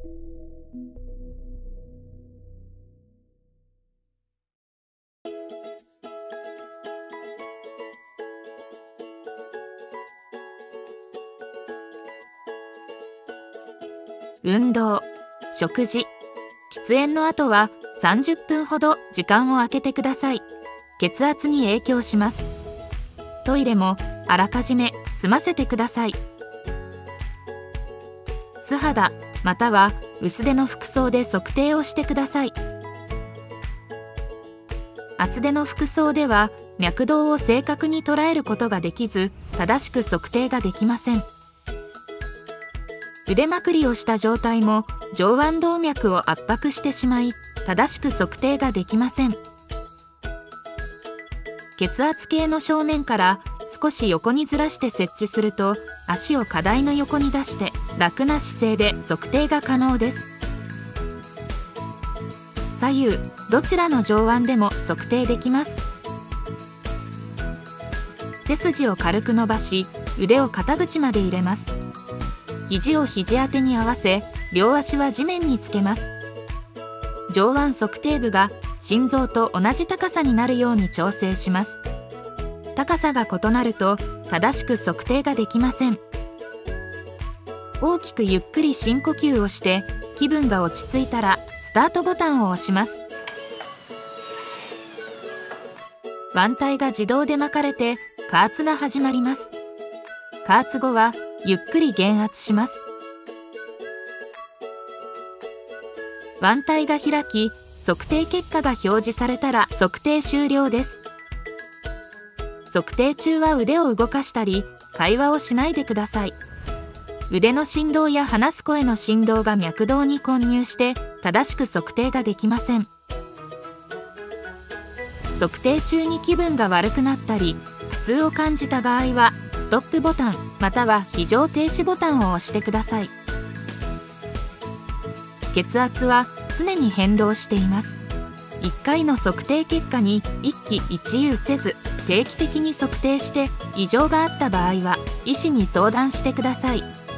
運動、食事、喫煙の後は30分ほど時間を空けてください。血圧に影響します。トイレもあらかじめ済ませてください。素肌または薄手の服装で測定をしてください。厚手の服装では脈動を正確に捉えることができず、正しく測定ができません。腕まくりをした状態も上腕動脈を圧迫してしまい、正しく測定ができません。血圧計の正面から少し横にずらして設置すると、足を課題の横に出して楽な姿勢で測定が可能です。左右どちらの上腕でも測定できます。背筋を軽く伸ばし、腕を肩口まで入れます。肘を肘当てに合わせ、両足は地面につけます。上腕測定部が心臓と同じ高さになるように調整します。高さが異なると正しく測定ができません。大きくゆっくり深呼吸をして、気分が落ち着いたらスタートボタンを押します。腕帯が自動で巻かれて加圧が始まります。加圧後はゆっくり減圧します。腕帯が開き、測定結果が表示されたら測定終了です。測定中は腕を動かしたり会話をしないでください。腕の振動や話す声の振動が脈動に混入して正しく測定ができません。測定中に気分が悪くなったり苦痛を感じた場合はストップボタンまたは非常停止ボタンを押してください。血圧は常に変動しています。1回の測定結果に一喜一憂せず、定期的に測定して異常があった場合は医師に相談してください。